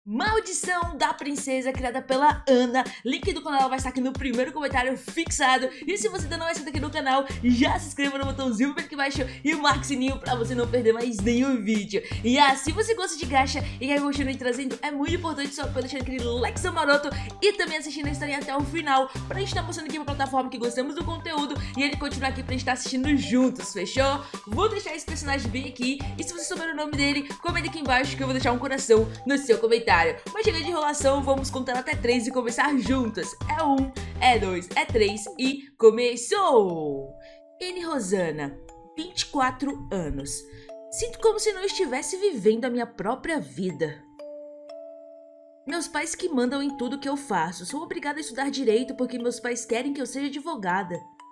Maldição da Princesa, criada pela Ana. Link do canal vai estar aqui no primeiro comentário fixado. E se você ainda não é inscrito aqui no canal, já se inscreva no botãozinho aqui embaixo e marque o sininho pra você não perder mais nenhum vídeo. E se você gosta de gacha e quer continuar trazendo, é muito importante só pra deixar aquele like maroto e também assistindo a história até o final, pra gente estar mostrando aqui pra plataforma que gostamos do conteúdo e ele continuar aqui pra gente estar assistindo juntos, fechou? Vou deixar esse personagem bem aqui e se você souber o nome dele, comenta aqui embaixo que eu vou deixar um coração no seu comentário. Mas chega de enrolação, vamos contar até 3 e começar juntas. É 1, é 2, é 3 e começou! N. Rosana, 24 anos. Sinto como se não estivesse vivendo a minha própria vida. Meus pais que mandam em tudo que eu faço. Sou obrigada a estudar direito porque meus pais querem que eu seja advogada.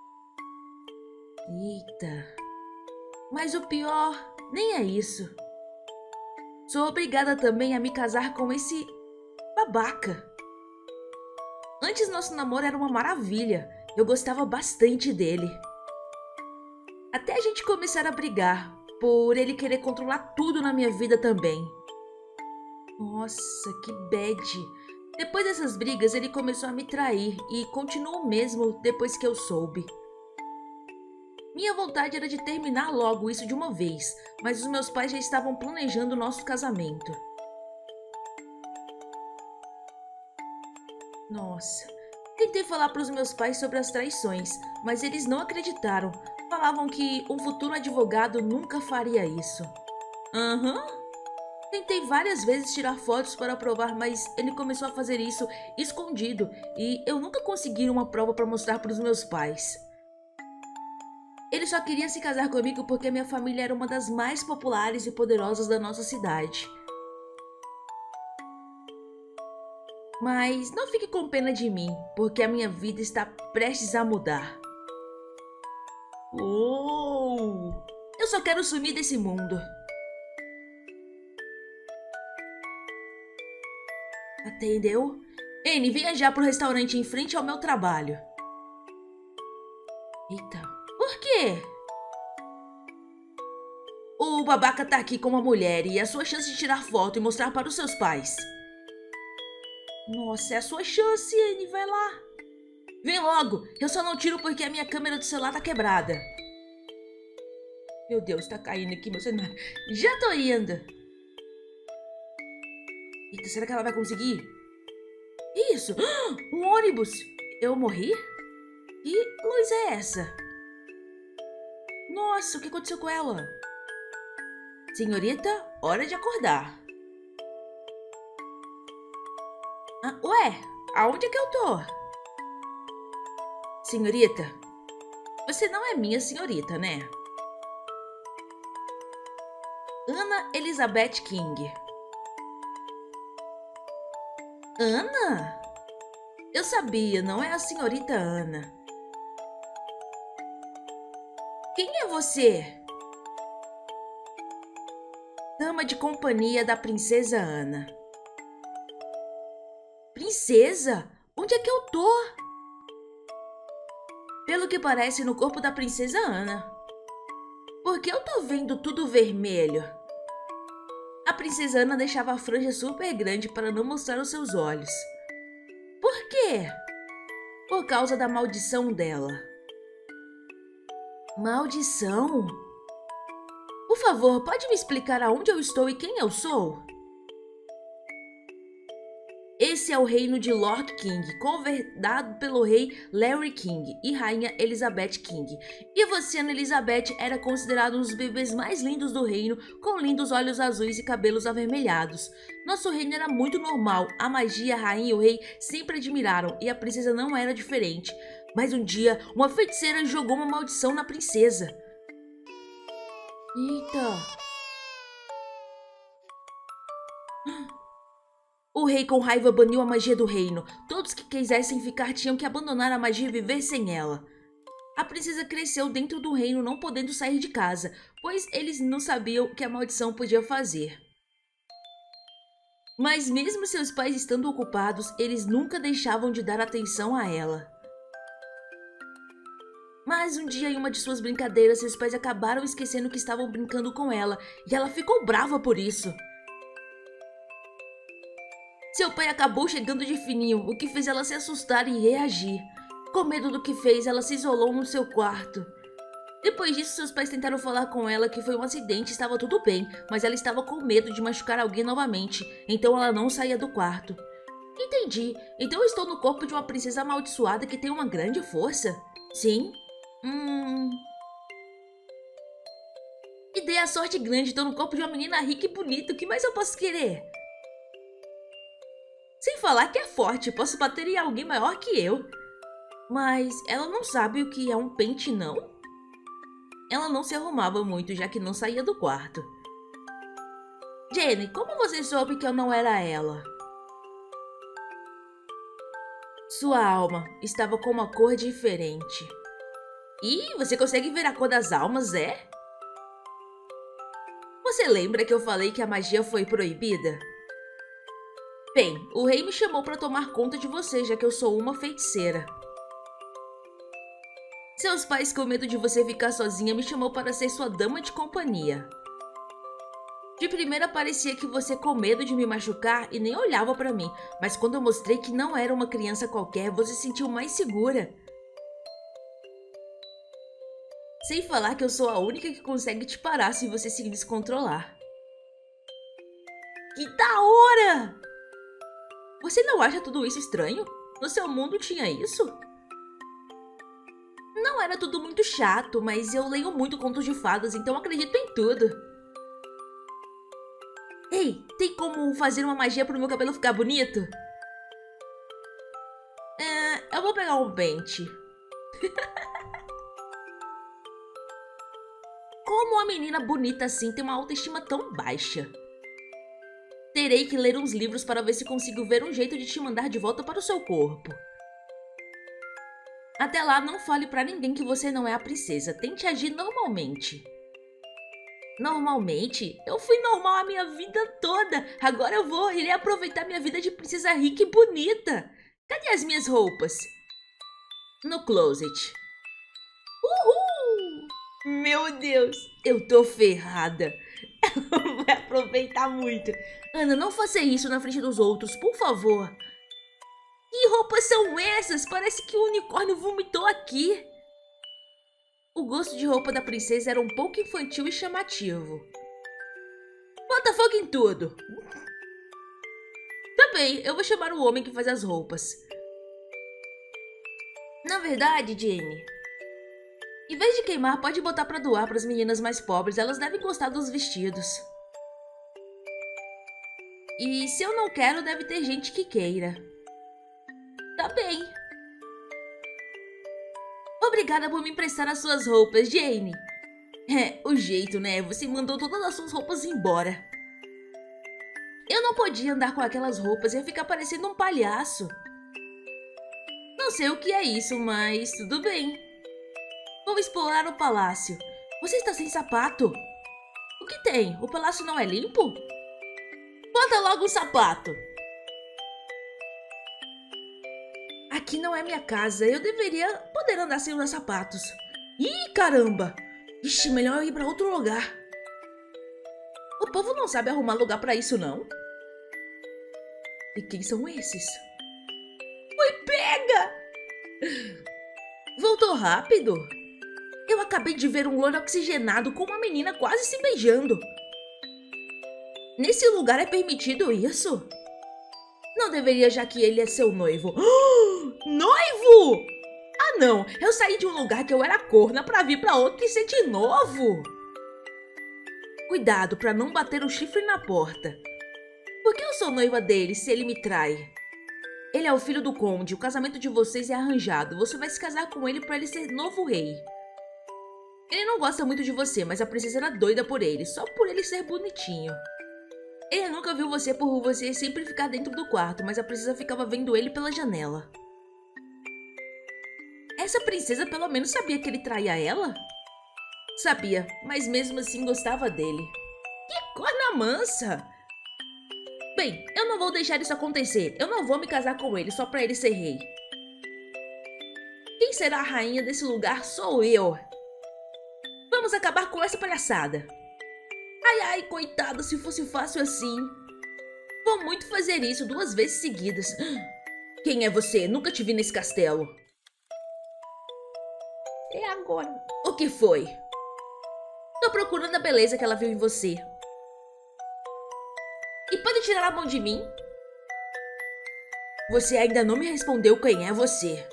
Eita. Mas o pior nem é isso. Sou obrigada também a me casar com esse babaca. Antes nosso namoro era uma maravilha. Eu gostava bastante dele. Até a gente começar a brigar, por ele querer controlar tudo na minha vida também. Nossa, que bad. Depois dessas brigas, ele começou a me trair e continuou mesmo depois que eu soube. Minha vontade era de terminar logo isso de uma vez, mas os meus pais já estavam planejando o nosso casamento. Nossa, tentei falar para os meus pais sobre as traições, mas eles não acreditaram. Falavam que um futuro advogado nunca faria isso. Tentei várias vezes tirar fotos para provar, mas ele começou a fazer isso escondido e eu nunca consegui uma prova para mostrar para os meus pais. Ele só queria se casar comigo porque minha família era uma das mais populares e poderosas da nossa cidade. Mas não fique com pena de mim, porque a minha vida está prestes a mudar. Eu só quero sumir desse mundo. Entendeu? N, venha já pro restaurante em frente ao meu trabalho. Eita. Por quê? O babaca tá aqui com uma mulher e é a sua chance de tirar foto e mostrar para os seus pais. Nossa, é a sua chance, N, vai lá. Vem logo, eu só não tiro porque a minha câmera do celular tá quebrada. Meu Deus, tá caindo aqui meu celular. Já tô indo. Eita, será que ela vai conseguir? Isso, um ônibus. Eu morri? Que luz é essa? Nossa, o que aconteceu com ela? Senhorita, hora de acordar. Ué, aonde é que eu tô? Senhorita, você não é minha senhorita, né? Ana Elizabeth King. Ana? Eu sabia, não é a senhorita Ana. Quem é você? Dama de companhia da princesa Ana. Princesa? Onde é que eu tô? Pelo que parece, no corpo da princesa Ana. Por que eu tô vendo tudo vermelho? A princesa Ana deixava a franja super grande para não mostrar os seus olhos. Por quê? Por causa da maldição dela. Maldição? Por favor, pode me explicar aonde eu estou e quem eu sou? Esse é o reino de Lord King, governado pelo rei Larry King e rainha Elizabeth King. E você, Ana Elizabeth, era considerado um dos bebês mais lindos do reino, com lindos olhos azuis e cabelos avermelhados. Nosso reino era muito normal, a magia, a rainha e o rei sempre admiraram, e a princesa não era diferente. Mas um dia, uma feiticeira jogou uma maldição na princesa. Eita! O rei com raiva baniu a magia do reino. Todos que quisessem ficar tinham que abandonar a magia e viver sem ela. A princesa cresceu dentro do reino, não podendo sair de casa, pois eles não sabiam o que a maldição podia fazer. Mas mesmo seus pais estando ocupados, eles nunca deixavam de dar atenção a ela. Mas um dia, em uma de suas brincadeiras, seus pais acabaram esquecendo que estavam brincando com ela, e ela ficou brava por isso. Seu pai acabou chegando de fininho, o que fez ela se assustar e reagir. Com medo do que fez, ela se isolou no seu quarto. Depois disso, seus pais tentaram falar com ela que foi um acidente e estava tudo bem, mas ela estava com medo de machucar alguém novamente, então ela não saía do quarto. Entendi. Então eu estou no corpo de uma princesa amaldiçoada que tem uma grande força? Sim? E dei a sorte grande, estou no corpo de uma menina rica e bonita, o que mais eu posso querer? Sem falar que é forte, posso bater em alguém maior que eu. Mas ela não sabe o que é um pente, não? Ela não se arrumava muito, já que não saía do quarto. Jenny, como você soube que eu não era ela? Sua alma estava com uma cor diferente. Ih, você consegue ver a cor das almas, é? Você lembra que eu falei que a magia foi proibida? Bem, o rei me chamou para tomar conta de você, já que eu sou uma feiticeira. Seus pais, com medo de você ficar sozinha, me chamou para ser sua dama de companhia. De primeira parecia que você com medo de me machucar e nem olhava para mim, mas quando eu mostrei que não era uma criança qualquer, você se sentiu mais segura. Sem falar que eu sou a única que consegue te parar se você se descontrolar. Que da hora! Você não acha tudo isso estranho? No seu mundo tinha isso? Não era tudo muito chato, mas eu leio muito contos de fadas, então acredito em tudo. Ei, tem como fazer uma magia pro meu cabelo ficar bonito? Eu vou pegar um pente. Como uma menina bonita assim tem uma autoestima tão baixa? Terei que ler uns livros para ver se consigo ver um jeito de te mandar de volta para o seu corpo. Até lá, não fale pra ninguém que você não é a princesa. Tente agir normalmente. Normalmente? Eu fui normal a minha vida toda. Agora eu irei aproveitar minha vida de princesa rica e bonita. Cadê as minhas roupas? No closet. Uhul! Meu Deus, eu tô ferrada. Ela vai aproveitar muito. Ana, não faça isso na frente dos outros, por favor. Que roupas são essas? Parece que o unicórnio vomitou aqui. O gosto de roupa da princesa era um pouco infantil e chamativo. Bota fogo em tudo. Tá bem, eu vou chamar o homem que faz as roupas. Na verdade, Jenny, em vez de queimar, pode botar pra doar para as meninas mais pobres. Elas devem gostar dos vestidos. E se eu não quero, deve ter gente que queira. Tá bem. Obrigada por me emprestar as suas roupas, Jane. É, o jeito, né? Você mandou todas as suas roupas embora. Eu não podia andar com aquelas roupas, ia ficar parecendo um palhaço. Não sei o que é isso, mas tudo bem. Vou explorar o palácio. Você está sem sapato? O que tem? O palácio não é limpo? Bota logo o sapato. Aqui não é minha casa, eu deveria poder andar sem usar sapatos. Ih, caramba! Ixi, melhor eu ir pra outro lugar. O povo não sabe arrumar lugar pra isso, não? E quem são esses? Foi pega! Voltou rápido? Eu acabei de ver um loiro oxigenado com uma menina quase se beijando. Nesse lugar é permitido isso? Não deveria, já que ele é seu noivo. Noivo? Ah não, eu saí de um lugar que eu era corna pra vir pra outro e ser de novo. Cuidado pra não bater o chifre na porta. Por que eu sou noiva dele se ele me trai? Ele é o filho do conde, o casamento de vocês é arranjado. Você vai se casar com ele pra ele ser novo rei. Ele não gosta muito de você, mas a princesa era doida por ele, só por ele ser bonitinho. Ele nunca viu você por você sempre ficar dentro do quarto, mas a princesa ficava vendo ele pela janela. Essa princesa pelo menos sabia que ele traía ela? Sabia, mas mesmo assim gostava dele. Que corna mansa! Bem, eu não vou deixar isso acontecer. Eu não vou me casar com ele só pra ele ser rei. Quem será a rainha desse lugar sou eu. Vamos acabar com essa palhaçada. Ai, ai, coitado, se fosse fácil assim. vou muito fazer isso 2 vezes seguidas. Quem é você? Nunca te vi nesse castelo. É agora. O que foi? Tô procurando a beleza que ela viu em você. E pode tirar a mão de mim? Você ainda não me respondeu quem é você.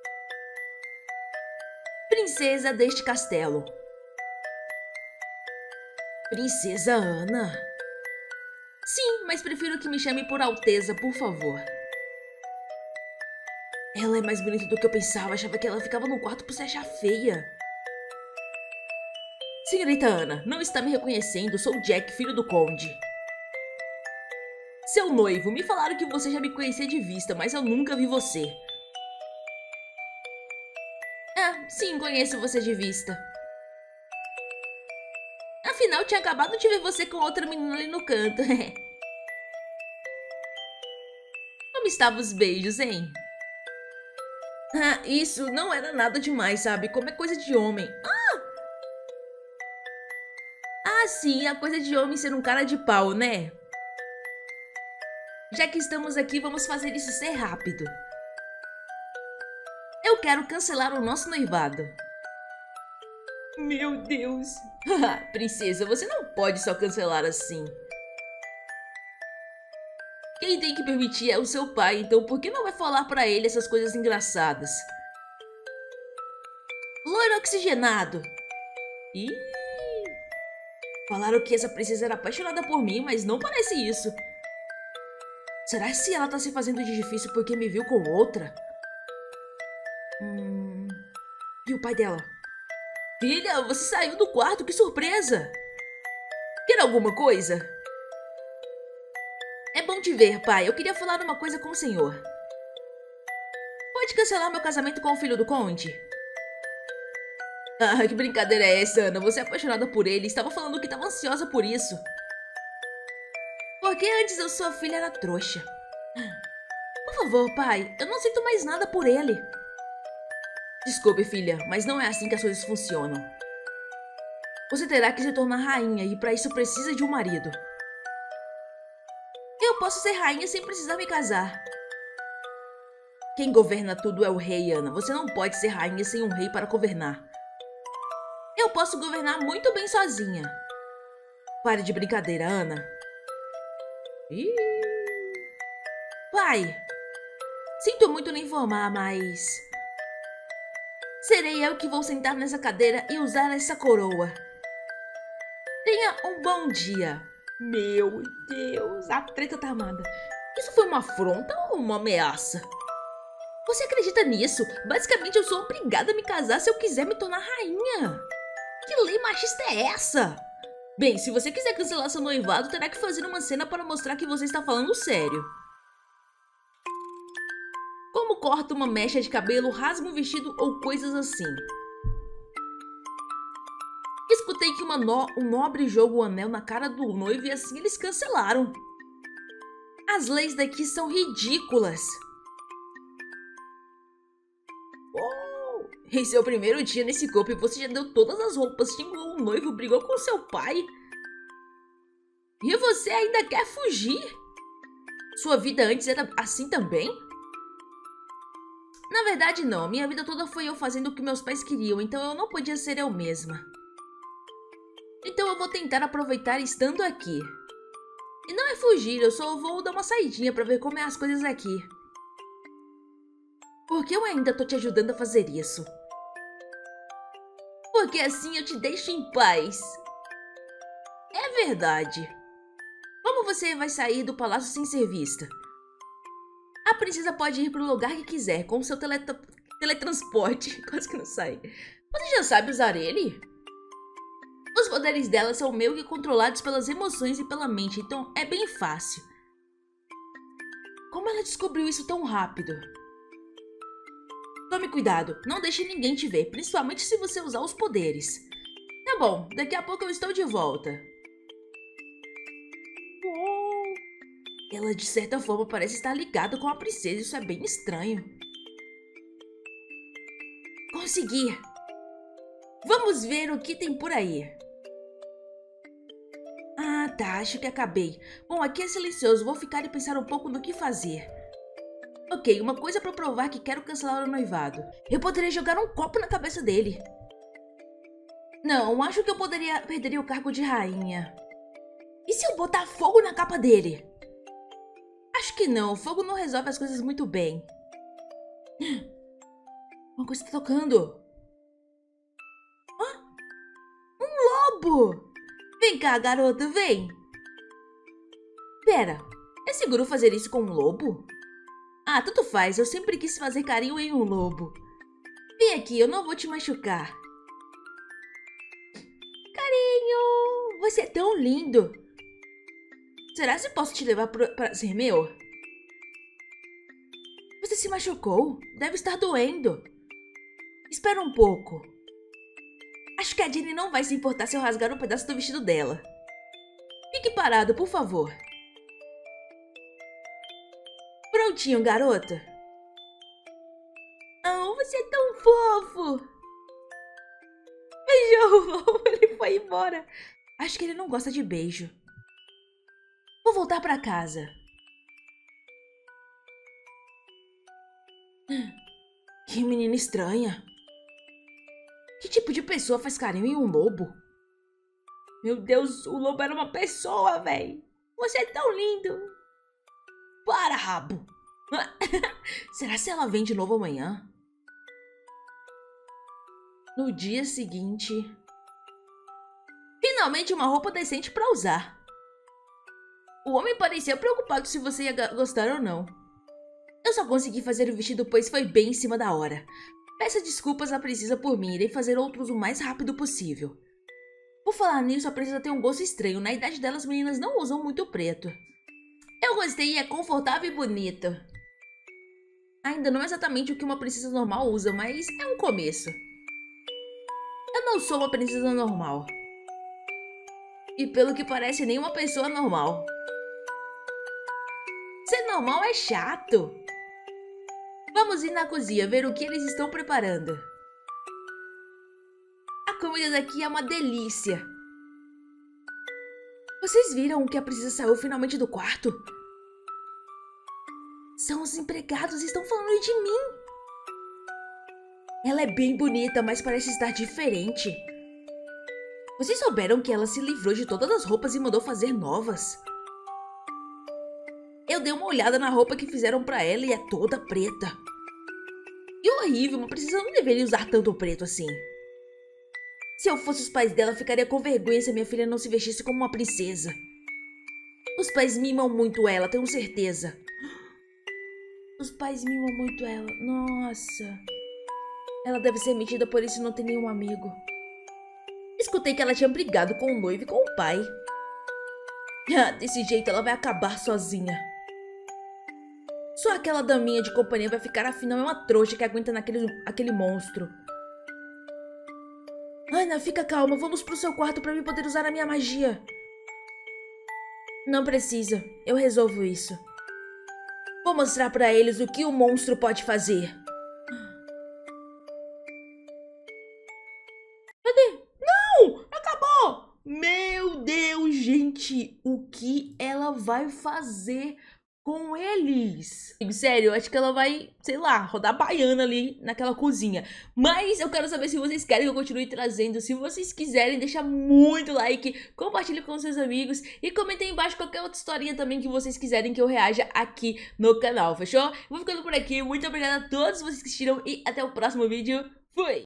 Princesa deste castelo. Princesa Ana? Sim, mas prefiro que me chame por Alteza, por favor. Ela é mais bonita do que eu pensava. Achava que ela ficava no quarto por se achar feia. Senhorita Ana, não está me reconhecendo. Sou Jack, filho do conde. Seu noivo, me falaram que você já me conhecia de vista, mas eu nunca vi você. Ah, sim, conheço você de vista. Afinal, tinha acabado de ver você com outra menina ali no canto. Como estavam os beijos, hein? Ah, isso não era nada demais, sabe? Como é coisa de homem. Ah, sim, a coisa de homem ser um cara de pau, né? Já que estamos aqui, vamos fazer isso ser rápido. Eu quero cancelar o nosso noivado. Meu Deus. Princesa, você não pode só cancelar assim. Quem tem que permitir é o seu pai, então por que não vai falar pra ele essas coisas engraçadas? Loiro oxigenado. Ih. Falaram que essa princesa era apaixonada por mim, mas não parece isso. Será que ela tá se fazendo de difícil porque me viu com outra? E o pai dela? Filha, você saiu do quarto, que surpresa! Quer alguma coisa? É bom te ver, pai. Eu queria falar uma coisa com o senhor. Pode cancelar meu casamento com o filho do conde? Ah, que brincadeira é essa, Ana? Você é apaixonada por ele. Estava falando que estava ansiosa por isso. Porque antes eu sua filha era trouxa. Por favor, pai. Eu não sinto mais nada por ele. Desculpe, filha, mas não é assim que as coisas funcionam. Você terá que se tornar rainha e para isso precisa de um marido. Eu posso ser rainha sem precisar me casar. Quem governa tudo é o rei, Ana. Você não pode ser rainha sem um rei para governar. Eu posso governar muito bem sozinha. Pare de brincadeira, Ana. Ih. Pai, sinto muito lhe informar, mas... serei eu que vou sentar nessa cadeira e usar essa coroa. Tenha um bom dia. Meu Deus, a treta tá armada. Isso foi uma afronta ou uma ameaça? Você acredita nisso? Basicamente eu sou obrigada a me casar se eu quiser me tornar rainha. Que lei machista é essa? Bem, se você quiser cancelar seu noivado, terá que fazer uma cena para mostrar que você está falando sério. Como corta uma mecha de cabelo, rasga um vestido ou coisas assim. Escutei que um nobre joga o anel na cara do noivo e assim eles cancelaram. As leis daqui são ridículas. Oh, esse é o primeiro dia nesse corpo e você já deu todas as roupas, xingou o noivo, brigou com seu pai. E você ainda quer fugir? Sua vida antes era assim também? Na verdade não, minha vida toda foi eu fazendo o que meus pais queriam, então eu não podia ser eu mesma. Então eu vou tentar aproveitar estando aqui. E não é fugir, eu só vou dar uma saidinha pra ver como é as coisas aqui. Porque eu ainda tô te ajudando a fazer isso. Porque assim eu te deixo em paz. É verdade. Como você vai sair do palácio sem ser vista? A princesa pode ir pro lugar que quiser com seu teletransporte. Quase que não sai. Você já sabe usar ele? Os poderes dela são meio que controlados pelas emoções e pela mente, então é bem fácil. Como ela descobriu isso tão rápido? Tome cuidado, não deixe ninguém te ver, principalmente se você usar os poderes. Tá bom, daqui a pouco eu estou de volta. Ela de certa forma parece estar ligada com a princesa, isso é bem estranho. Consegui! Vamos ver o que tem por aí. Ah, tá, acho que acabei. Bom, aqui é silencioso, vou ficar e pensar um pouco no que fazer. Ok, uma coisa pra provar que quero cancelar o noivado. Eu poderia jogar um copo na cabeça dele. Não, acho que eu perderia o cargo de rainha. E se eu botar fogo na capa dele? Acho que não, fogo não resolve as coisas muito bem. Uma coisa tá tocando. Hã? Um lobo! Vem cá, garota, vem. Pera, é seguro fazer isso com um lobo? Ah, tanto faz, eu sempre quis fazer carinho em um lobo. Vem aqui, eu não vou te machucar. Carinho, você é tão lindo. Será que posso te levar pra ser meu? Você se machucou? Deve estar doendo. Espera um pouco. Acho que a Jenny não vai se importar se eu rasgar um pedaço do vestido dela. Fique parado, por favor. Prontinho, garota. Oh, você é tão fofo. Beijou o lobo, ele foi embora. Acho que ele não gosta de beijo. Vou voltar pra casa. Que menina estranha. Que tipo de pessoa faz carinho em um lobo? Meu Deus, o lobo era uma pessoa, véi. Você é tão lindo. Para, rabo. Será que ela vem de novo amanhã? No dia seguinte... Finalmente uma roupa decente pra usar. O homem parecia preocupado se você ia gostar ou não. Eu só consegui fazer o vestido pois foi bem em cima da hora. Peça desculpas à princesa por mim, irei fazer outros o mais rápido possível. Por falar nisso, a princesa tem um gosto estranho. Na idade dela, as meninas não usam muito preto. Eu gostei e é confortável e bonito. Ainda não é exatamente o que uma princesa normal usa, mas é um começo. Eu não sou uma princesa normal. E pelo que parece, nem uma pessoa normal. Ser normal é chato. Vamos ir na cozinha ver o que eles estão preparando. A comida daqui é uma delícia. Vocês viram que a princesa saiu finalmente do quarto? São os empregados, estão falando de mim. Ela é bem bonita, mas parece estar diferente. Vocês souberam que ela se livrou de todas as roupas e mandou fazer novas? Eu dei uma olhada na roupa que fizeram pra ela e é toda preta. Que horrível, uma princesa não deveria usar tanto preto assim. Se eu fosse os pais dela, ficaria com vergonha se minha filha não se vestisse como uma princesa. Os pais mimam muito ela, tenho certeza. Os pais mimam muito ela, nossa. Ela deve ser metida por isso e não tem nenhum amigo. Escutei que ela tinha brigado com o noivo e com o pai. Desse jeito ela vai acabar sozinha. Só aquela daminha de companhia vai ficar, afinal é uma trouxa que aguenta aquele monstro. Ana, fica calma, vamos pro seu quarto pra mim poder usar a minha magia. Não precisa, eu resolvo isso. Vou mostrar pra eles o que o monstro pode fazer. Cadê? Não! Acabou! Meu Deus, gente, o que ela vai fazer com eles? Sério, eu acho que ela vai, sei lá, rodar baiana ali naquela cozinha. Mas eu quero saber se vocês querem que eu continue trazendo. Se vocês quiserem, deixa muito like, compartilhe com seus amigos e comentem aí embaixo qualquer outra historinha também que vocês quiserem que eu reaja aqui no canal, fechou? Vou ficando por aqui, muito obrigada a todos vocês que assistiram e até o próximo vídeo. Fui!